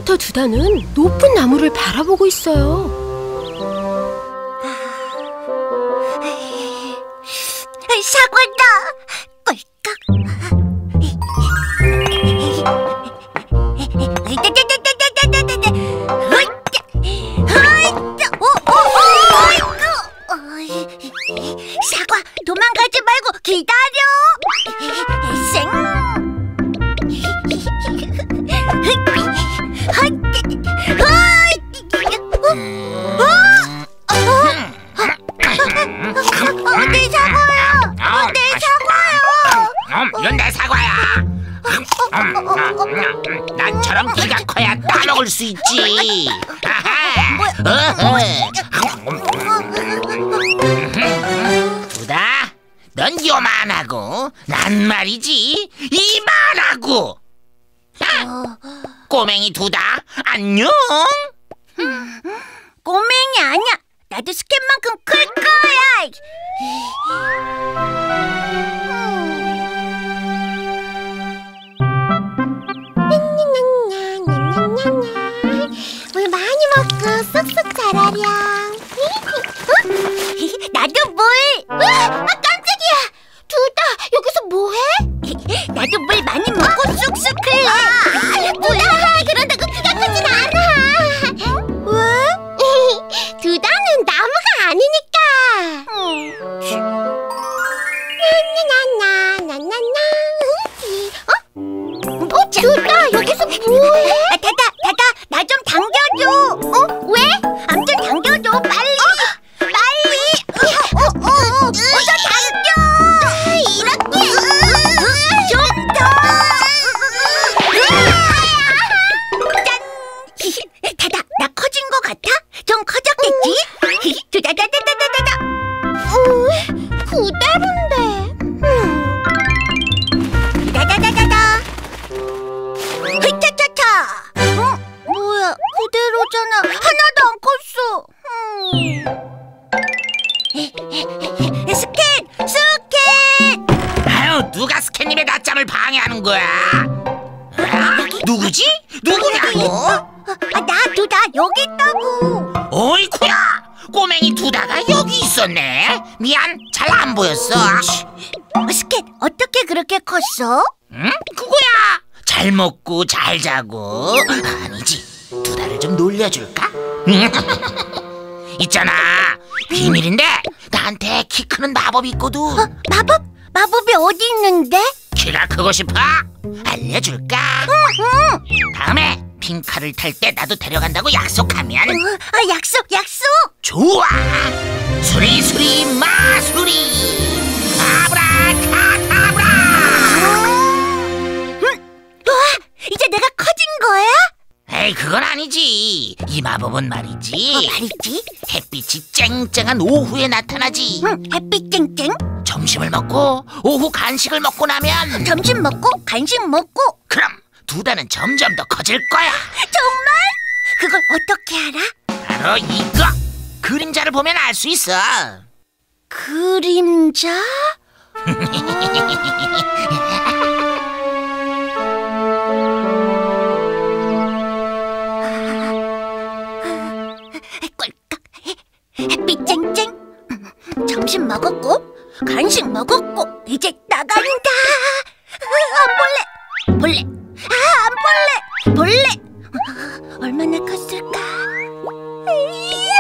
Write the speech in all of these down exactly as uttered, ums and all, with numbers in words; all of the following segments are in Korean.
아까부터 두다는 높은 나무를 바라보고 있어요. 사과다! 꿀꺽! 사과, 도망가지 말고 기다려! 쌩! 내 사과야! 내 사과야! 이건 내 사과야! 난처럼 키가 커야 따먹을 수 있지! 두다, 넌 요만하고 난 말이지 이만하고! 꼬맹이 두다, 안녕! 꼬맹이 아니야! 나도 스캣만큼 클 거야! 물 많이 먹고 쏙쏙 자라렴. 나도 물! 아, 깜짝이야! 두다, 여기서 뭐해? 나도 물 많이 먹고 쑥쑥 클래. 아, 두다, 그런다고 키가 크진 않아. 왜? 두다는 나무가 아니니까. 나나나나나나나. 어? 어, 두다, 여기서 뭐해? 아, 다다, 다다, 나 좀 당겨줘. 어? 왜? 아무튼 당겨줘, 빨리. 빨리. 어, 어, 어, 어, 어서 당겨. 이렇게. 좀 더. 짠. 다다, 나 커진 거 같아? 좀 커졌겠지? 두다다다다다다다. 어, 그대로인데. 다다다다다. 흐차차차. 어? 뭐야? 그대로잖아. 하나도 안 컸어. 음. 스캣! 스캣! 아유, 누가 스캣님의 낮잠을 방해하는 거야? 아, 누구지? 누구냐고? 아, 나 두다 여기 있다고. 어이쿠야! 꼬맹이 두다가 여기 있었네. 미안, 잘 안 보였어. 어, 스캣, 어떻게 그렇게 컸어? 응? 그거야. 잘 먹고 잘 자고. 아니지, 두다를 좀 놀려줄까? 있잖아, 비밀인데 나한테 키 크는 마법이 있거든. 어, 마법? 마법이 어디 있는데? 키가 크고 싶어? 알려줄까? 응, 응. 다음에 핑카를 탈 때 나도 데려간다고 약속하면. 어, 어, 약속, 약속. 좋아. 수리수리 마수리 아브라카다브라. 응? 우와, 이제 내가 커진 거야? 에이, 그건 아니지. 이 마법은 말이지. 어, 말이지? 햇빛이 쨍쨍한 오후에 나타나지. 응, 햇빛 쨍쨍. 점심을 먹고 오후 간식을 먹고 나면, 점심 먹고 간식 먹고. 그럼 두다는 점점 더 커질 거야. 정말? 그걸 어떻게 알아? 바로 이거. 그림자를 보면 알 수 있어. 그림자? 꿀꺽. 햇빛 쨍쨍. 점심 먹었고 간식 먹었고 이제 나간다. 안 볼래. 볼래. 아, 안 볼래. 볼래. 얼마나 컸을까? 이야!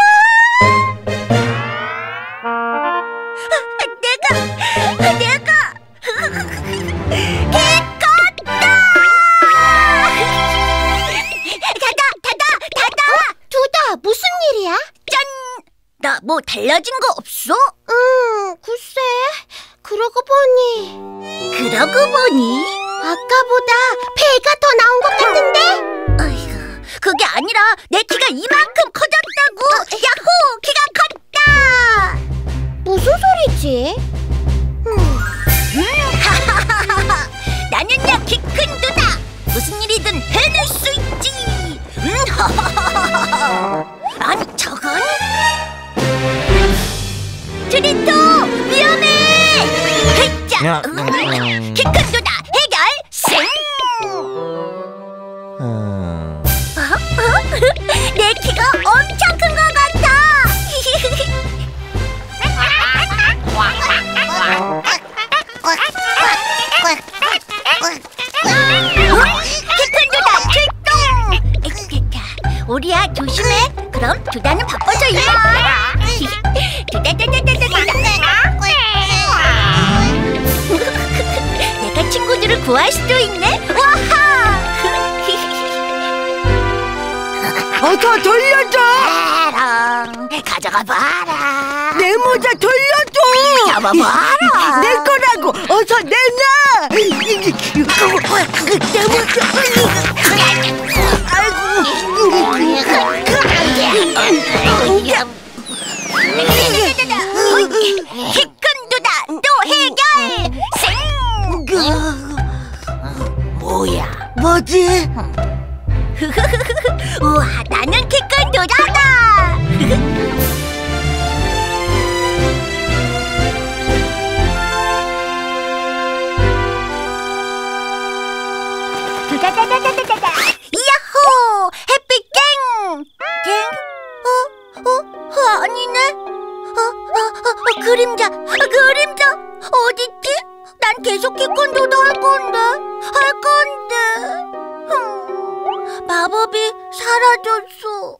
내가 내가 개 컸다! 다다 다다 다다! 두다, 무슨 일이야? 짠! 나 뭐 달라진 거 없어? 음, 글쎄. 그러고 보니 그러고 보니 아까보다 배가 더 나온 것 같은데? 어이구, 그게 아니라 내 키가 이만큼 커졌다고! 야호! 키가 컸다! 무슨 소리지? 음. 음, 하하하하! 나는야 키 큰 두다! 무슨 일이든 해낼 수 있지! 음, 하하하하! 아니, 저건? 드리토! 위험해! 헤이짜! 야, 음, 음, 음. 키 큰 두다! 해결! 쌩! 음, 어? 키가 엄청 큰 것 같아. 키큰두다 출동. 오리야 조심해. 그럼 두다는 바빠져 있어. 두다다다다다다. 내가 친구들을 구할 수도 있네. 와하! 어서 돌려줘! 에랑, 가져가 봐라. 내 모자 돌려줘! 잡아봐라. 내 거라고! 어서 내놔! 내 모자! 아이고! 키큰두다 또 해결. 뭐야? 뭐지? 우와, 나는 키큰두다다. 두다다다다다다. 야호! 햇빛 땡! 땡? 어? 어? 어 아니네? 어? 어? 어? 어 그림자! 그림자! 어딨지? 난 계속 키큰두다 할 건데 할 건데 흠, 마법이 사라졌어.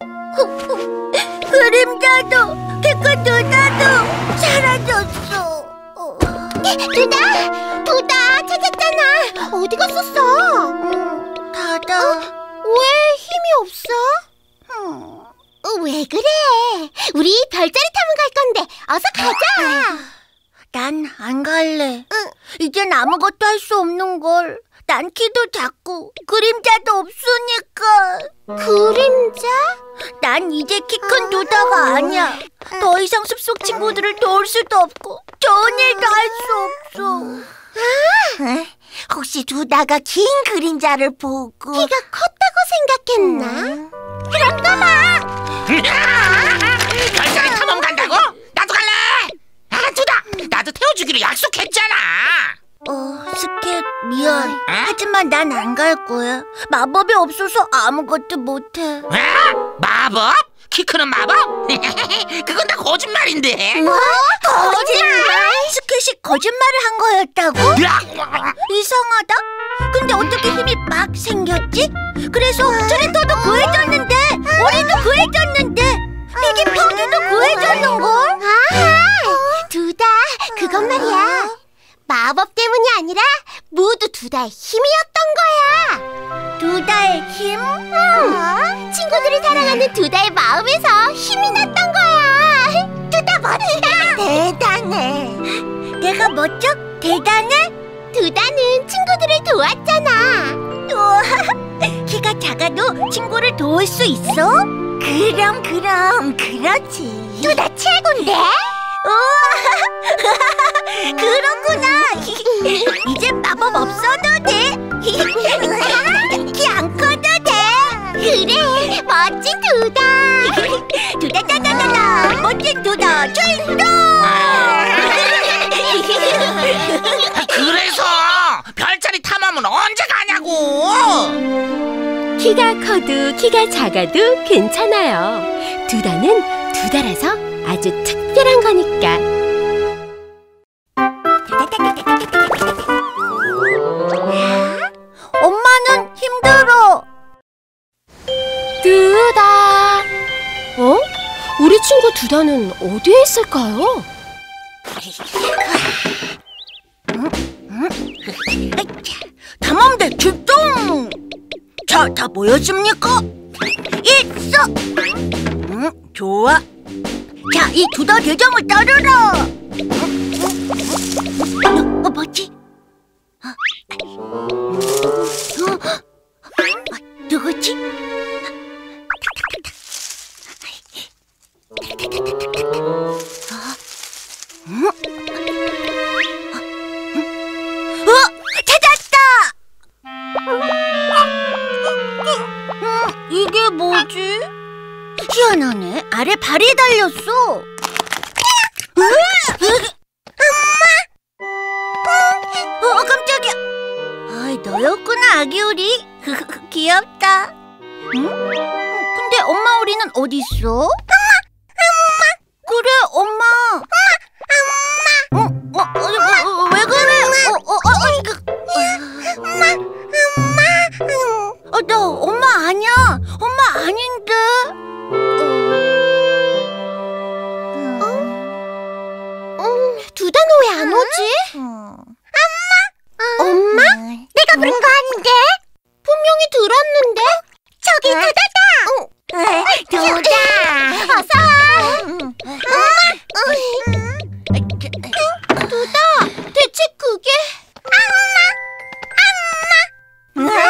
그림자도 키큰두다도 사라졌어. 두다! 두다 찾았잖아. 어디 갔었어? 음, 다다. 어? 왜 힘이 없어? 음. 어, 왜 그래? 우리 별자리 타면 갈 건데 어서 가자. 난 안 갈래. 응. 이젠 아무것도 할 수 없는 걸. 난 키도 작고 그림자도 없으니까. 그림자? 난 이제 키 큰 두다가 아니야. 더 이상 숲속 친구들을 도울 수도 없고 좋은 일도 할 수 없어. 아, 혹시 두다가 긴 그림자를 보고 키가 컸다고 생각했나? 그런가 봐. 별자리 탐험 간다고? 나도 갈래! 아, 두다! 나도 태워주기로 약속했잖아! 어, 스캣 미안. 어? 하지만 난 안 갈 거야. 마법이 없어서 아무것도 못해. 아? 마법? 키 크는 마법? 그건 다 거짓말인데. 뭐? 거짓말? 스캣이 거짓말을 한 거였다고? 이상하다. 근데 어떻게 힘이 막 생겼지? 그래서 트리터도 구해줬는데 오리도 구해줬는데 피기 펑기도 구해줬는걸? 아하! 두다, 그건 말이야. 마법 때문이 아니라 모두 두다의 힘이었던 거야. 두다의 힘? 응. 친구들을 사랑하는 두다의 마음에서 힘이 났던 거야. 두다 멋지다. 대단해. 내가 멋져? 대단해? 두다는 친구들을 도왔잖아. 우와, 키가 작아도 친구를 도울 수 있어? 그럼 그럼 그렇지. 두다 최고인데? 우와, 그렇구나. 이제 마법 없어도 돼. 키 안 커도 돼. 그래, 멋진 두다. 두다다다다다, 멋진 두다 출동. 그래서 별자리 탐험은 언제 가냐고! 키가 커도 키가 작아도 괜찮아요. 두다는 두다라서 아주 특별한 거니까. 엄마는 힘들어. 두다. 어? 우리 친구 두다는 어디에 있을까요? 탐험대 출동. 자, 다 모였습니까? 있어. 응, 좋아. 자, 이 두다 대장을 따르라. 어, 어 뭐지? 어, 어, 어, 누구지? 어, 찾았다! 음, 이게 뭐지? 희한하네. 아래 발이 달렸어. 엄마! 어, 깜짝이야. 아이, 너였구나, 아기 오리. 귀엽다. 응? 근데 엄마 엄마 오리는 어디 있어? 엄마, 엄마. 그래, 엄마. 엄마, 엄마. 어, 어, 어, 어, 어, 왜 그래? 어, 어, 어, 어, 그, 엄마, 엄마. 어, 나 엄마 아니야. 엄마 아닌데. 어? 음, 두다 너 왜 안 오지? 엄마, 엄마? 내가 부른 거 아닌데? 분명히 들었는데? 저기 두다다! 두다! 어서 와! 두다! 대체 그게? 엄마! 엄마!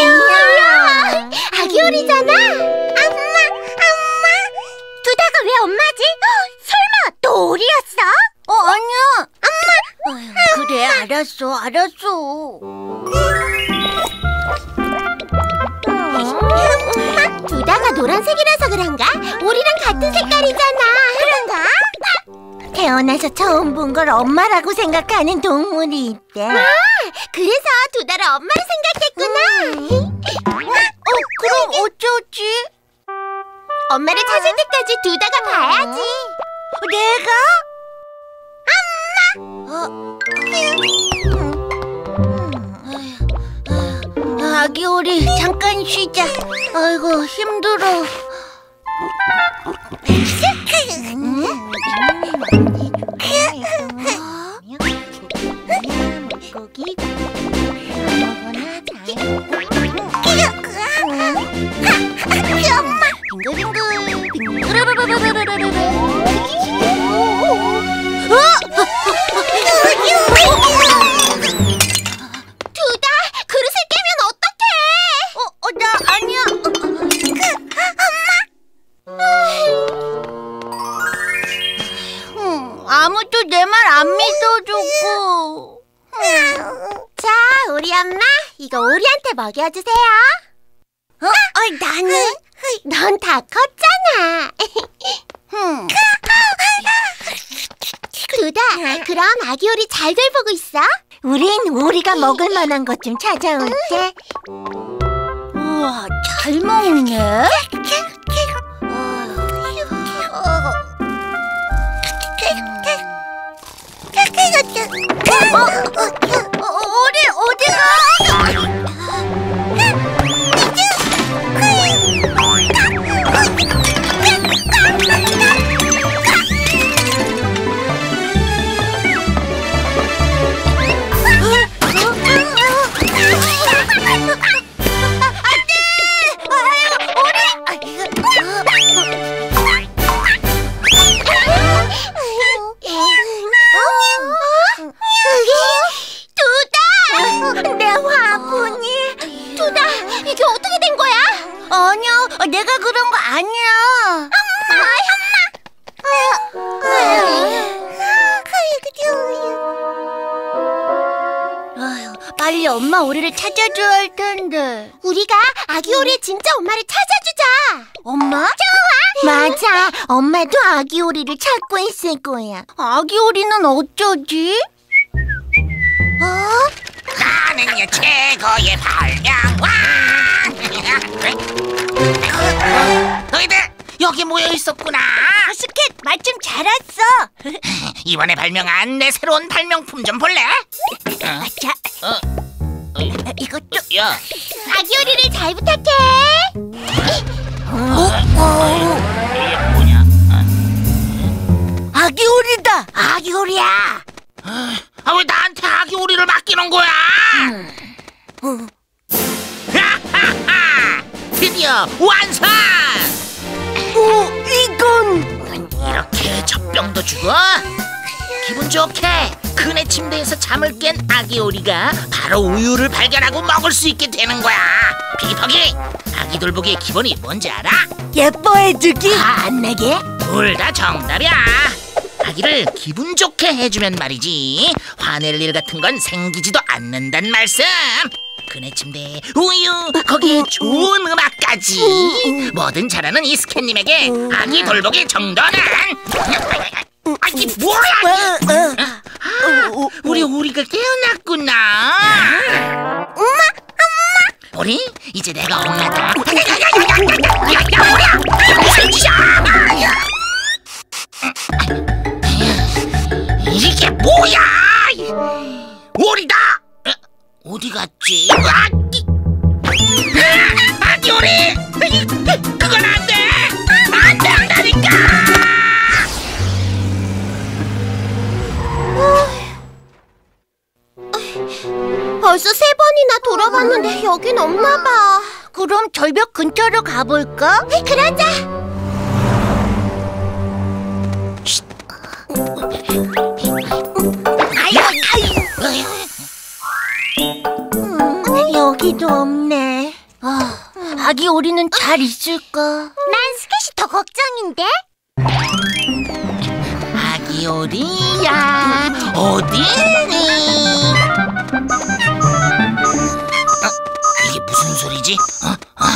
아기 오리잖아! 엄마! 엄마! 두다가 왜 엄마지? 설마 또 오리였어? 어, 아니야! 엄마! 그래, 알았어, 알았어. 두다가 노란색이라서 그런가? 우리랑 같은 색깔이잖아. 그런가? 태어나서 처음 본 걸 엄마라고 생각하는 동물이 있대. 아, 그래서 두다를 엄마로 생각했구나. 어, 그럼 어쩌지? 엄마를 찾을 때까지 두다가 봐야지. 내가? 엄마! 어. 아기 오리 잠깐 쉬자. 아이고 힘들어. 물고기 엄마 빙글빙글 빙글르르르르르르르. 두다, 그릇을 깨면 어떡해? 어, 어, 나 아니야. 엄마. 음, 아무도 내 말 안 믿어주고. 자, 우리 엄마, 이거 오리한테 먹여주세요. 어? 어, 나는? 넌 다 컸잖아. 음. 두다, 그럼 아기 오리 잘 돌보고 있어. 우린 오리가 먹을 만한 것 좀 찾아올게. 우와, 잘 먹네. 어, 어, 어, 오리 어디가? 내가 그런 거 아니야. 엄마, 엄마. 아유, 빨리 엄마 오리를 찾아줘야 할 텐데. 우리가 아기 오리의 진짜 엄마를 찾아주자. 엄마? 좋아. 맞아. 엄마도 아기 오리를 찾고 있을 거야. 아기 오리는 어쩌지? 어? 나는요 최고의 발명왕. 너희들 여기 모여 있었구나. 스캣, 마침 잘 왔어. 이번에 발명한 내 새로운 발명품 좀 볼래? 어? 자, 어? 어? 이것도. 야, 아기 오리를 잘 부탁해. 어? 이게 뭐냐? 아기 오리다. 아기 오리야. 아, 왜 나한테 아기 오리를 맡기는 거야? 음. 하하하! 드디어 완성! 오, 이건 이렇게 젖병도 주고 기분 좋게 그네 침대에서 잠을 깬 아기 오리가 바로 우유를 발견하고 먹을 수 있게 되는 거야. 피기퍼기, 아기 돌보기의 기본이 뭔지 알아? 예뻐해주기. 화 안 내게? 둘 다 정답이야. 아기를 기분 좋게 해주면 말이지 화낼 일 같은 건 생기지도 않는단 말씀. 그네 침대에 우유, 거기에 좋은 음악까지 뭐든 잘하는 이 스캣님에게 아기 돌보기 정도는 아기 뭐야? 아, 우리 오리가 깨어났구나. 엄마, 엄마. 오리, 이제 내가 엄마다. 야, 야, 야, 야, 야, 야, 야, 야, 야, 뭐야? 오리다. 어, 어디 갔지? 아, 아, 아기 오리. 그건 안 돼. 안 된다니까. 벌써 세 번이나 돌아봤는데 여긴 없나 봐. 그럼 절벽 근처로 가볼까? 그러자. 아유, 아유. 음, 여기도 없네. 아, 아기 오리는 잘 있을까? 난 스캣이 더 걱정인데. 아기 오리야, 어디 있니? 어, 이게 무슨 소리지? 어? 어?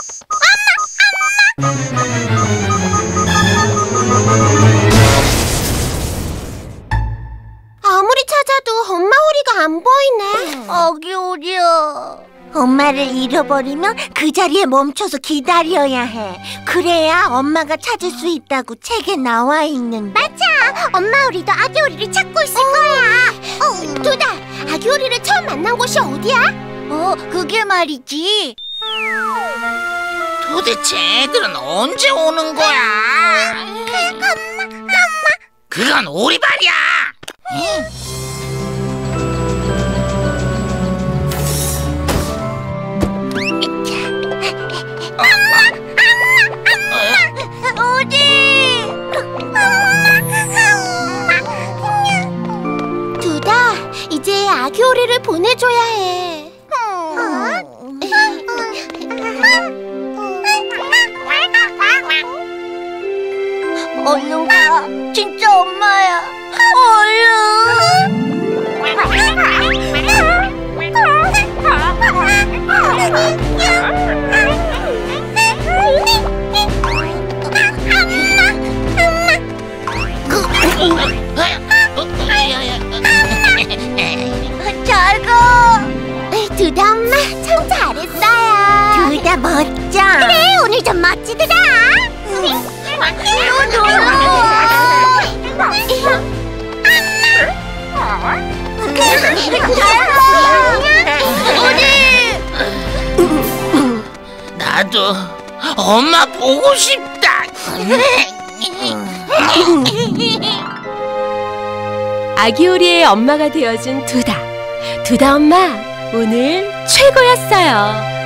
아무리 찾아도 엄마 오리가 안 보이네. 아기 오리야. 엄마를 잃어버리면 그 자리에 멈춰서 기다려야 해. 그래야 엄마가 찾을 수 있다고 책에 나와 있는. 맞아. 엄마 오리도 아기 오리를 찾고 있을 거야. 어, 두다. 아기 오리를 처음 만난 곳이 어디야? 어, 그게 말이지. 도대체 애들은 언제 오는 거야? 그건 오리발이야. 오리! 두다, 이제 아기 오리를 보내줘야 해. 얼른 가. 진짜 엄마야. 얼른. 잘 가. 두다 엄마 참 잘했어요. 두다 멋져. 그래 오늘 좀 멋지더라. 또 나도 엄마 보고 싶다. 아기 오리의 엄마가 되어준 두다. 두다 엄마, 오늘 최고였어요.